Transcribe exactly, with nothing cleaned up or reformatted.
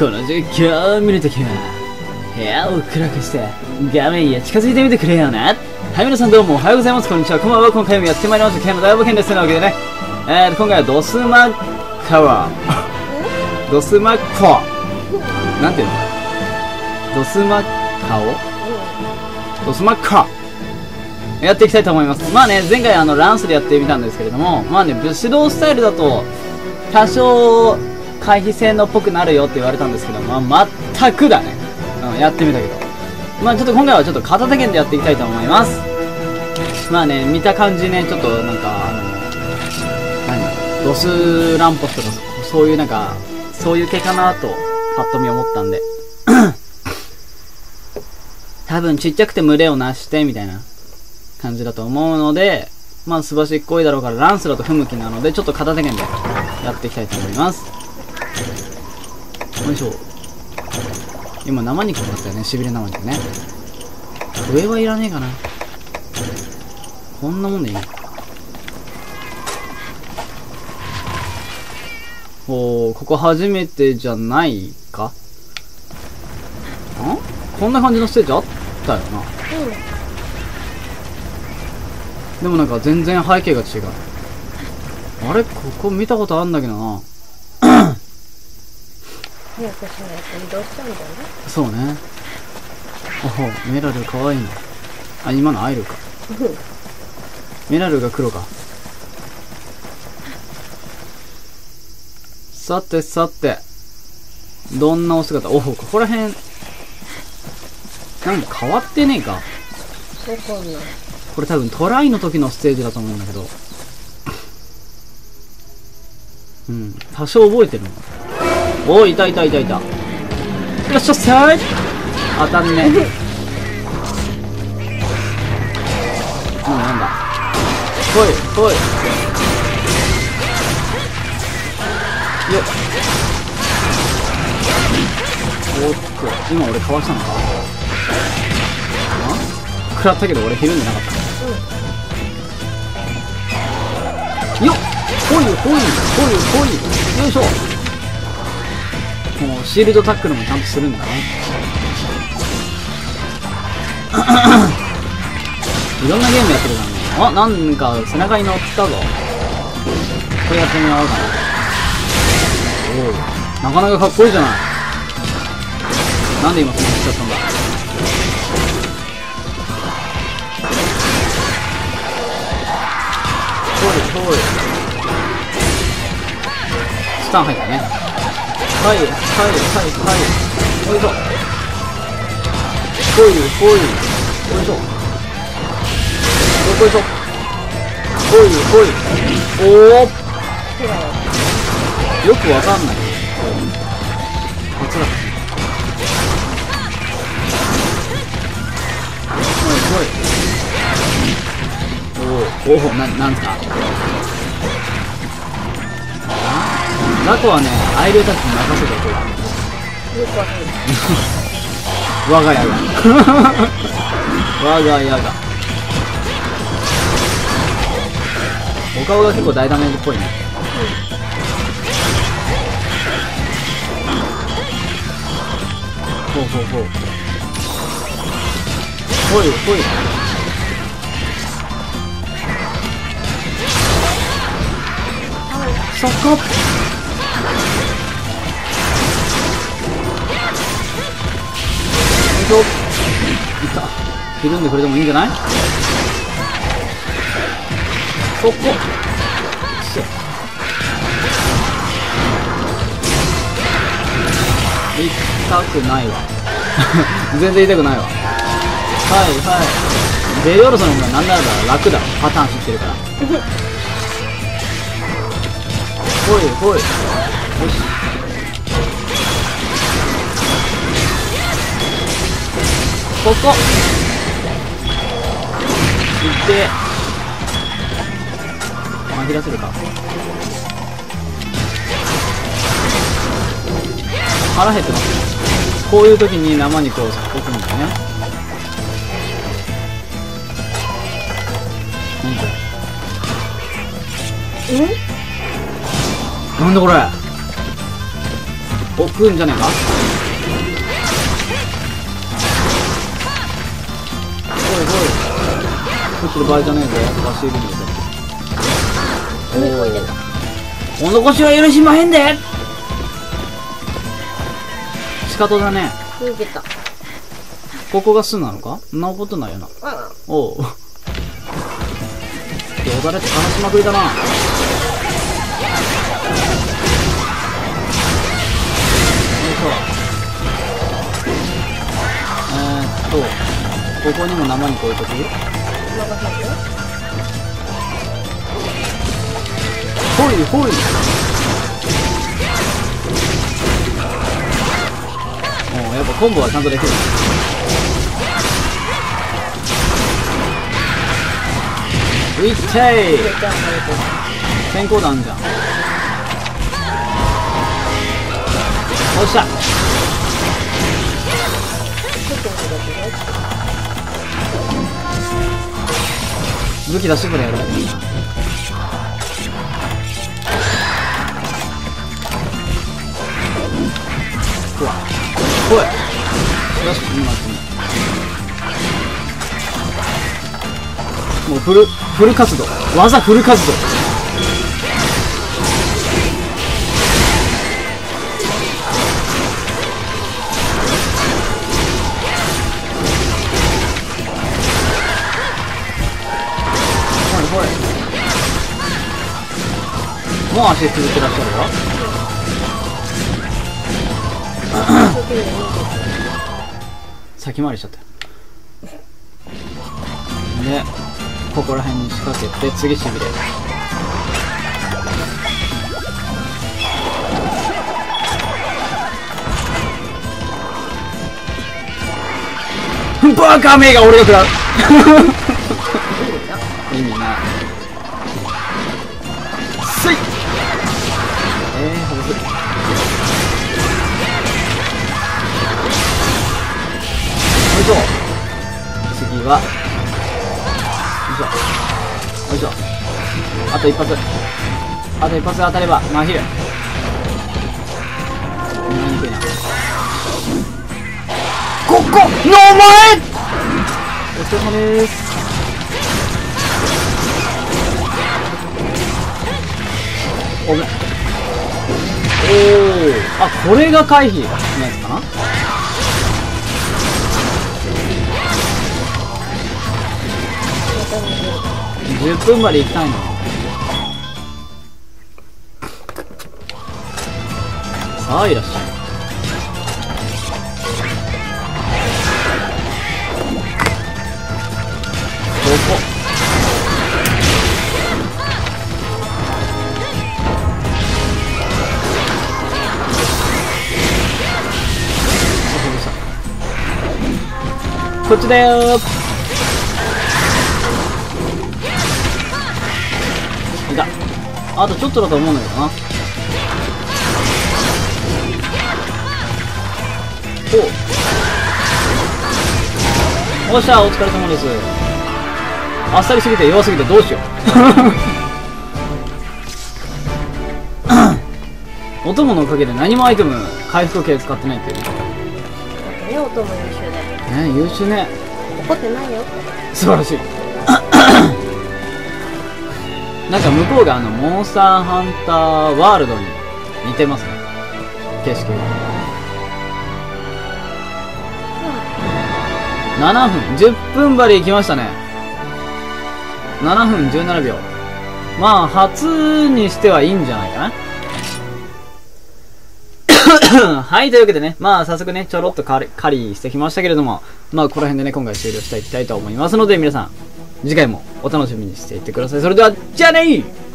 この実況を見るときは部屋を暗くして画面へ近づいてみてくれよな。はい、皆さんどうもおはようございます、こんにちは、こんばんは。今回もやってまいりましたケンの大冒険です。というわけでね、えーと今回はドスマカワドスマコなんていうのドスマカオドスマカやっていきたいと思います。まあね、前回あのランスでやってみたんですけれども、まあね、武士道スタイルだと多少回避性能っぽくなるよって言われたんですけど、まあ全くだね、うん、やってみたけど、まあちょっと今回はちょっと片手剣でやっていきたいと思います。まあね、見た感じね、ちょっとなんかあの何ドスランポスとかそういうなんかそういう系かなとパッと見思ったんで多分ちっちゃくて群れをなしてみたいな感じだと思うので、まあすばしっこいだろうからランスだと不向きなので、ちょっと片手剣でやっていきたいと思います。よいしょ。今生肉だったよね、しびれ生肉ね。上はいらねえかな。こんなもんでいい。おー、ここ初めてじゃないか。んこんな感じのステージあったよな。うん、でもなんか全然背景が違う。あれ、ここ見たことあるんだけどな。 早くしないと移動しちゃうんだよね。 そうね。おほ、メラルかわいいな。あ、今のアイルか。メラルが黒か。さてさて、どんなお姿。おほ、ここら辺なんか変わってねえか。 わかんない。 これ多分トライの時のステージだと思うんだけど、うん、多少覚えてるの。おー、いたいたいたいた。いらっしゃっさい。当たんね。もうなんだ。ほいほい。よっ。おっと、今俺かわしたのか。あ？食らったけど俺ひるんでなかった。よっ。ほいほいほいほい。よいしょ。もうシールドタックルもちゃんとするんだね。いろんなゲームやってるからね。あ、なんか背中に乗ったぞ。これやってみようかな。おお、なかなかかっこいいじゃない。なんで今そんなにしちゃったんだ。ほいほい。スタン入ったね。はいはいはいはい。ほいしょ。ほいほい。ほいしょ。ほいしょ。ほいほい。おお。よくわかんない。あつらか。ほいほい。おおおお、な、なんすか。ザコはね、アイルタッチに任せておこう。 よくわかんない。 我が家が我が家がお顔が結構大ダメージっぽいね。うん、ほうほうほう。ほいほい。そこいた。ひるんでくれてもいいんじゃない。そこ痛くないわ全然痛くないわ。はいはい。ベルオロソの方がなんなら楽だわ、パターン知ってるからほいほい。よし。ここいって紛らせるか。腹減ってますね。こういう時に生肉を置くんだよね。何これ。 うん？ なんだこれ。置くんじゃねえか。 ってる場合じゃねえぜ。わしいるんだぜ。 海越えてた。 お残しは許しまへんで。仕方だね。 逃げた。 ここが巣なのか？そんなことないよな。 あおう。よだれって話しまくりだな。よいしょ。えーっと、ここにも生肉置いとく？ あ、任せるよ。 ほいほい。おう、やっぱコンボはちゃんとできる。ういっちゃい。 入れてあげると。 先行弾じゃん。おっしゃ。 ちょっと逃げてね。 武器出してくれやろ。ほらほい。よし、今もうフルフル活動、技フル活動。ほいほい。もう足続けらっしゃるよ。先回りしちゃったよ。でここら辺に仕掛けて次しびれる。バカめが俺が食らう。意味ない。すい。えー、外す。よいしょ。次はよいしょ。あと一発。あと一発当たればマヒル。何くいな。ここのお前。お疲れ様です。おめ。おお。あ、これが回避のやつかな。じゅっぷんまで行きたいの。さあいらっしゃい。こここっちだよー。いた。あとちょっとだと思うんだけどな。おう。おっしゃ、お疲れ様です。あっさりすぎて弱すぎてどうしよう。お供のおかげで何もアイテム回復系使ってないっていうね。 だってね、お供優秀だよ。 ね、優秀ね。 怒ってないよ。 素晴らしい。なんか向こうがあのモンスターハンターワールドに似てますね、景色が。ななふんじゅっぷん針行きましたね。ななふんじゅうななびょう。まあ初にしてはいいんじゃないかな。はい、というわけでね、まあ早速ねちょろっと狩り狩りしてきましたけれども、まあここら辺でね今回終了していきたいと思いますので、皆さん次回もお楽しみにしていってください。それではじゃあねー。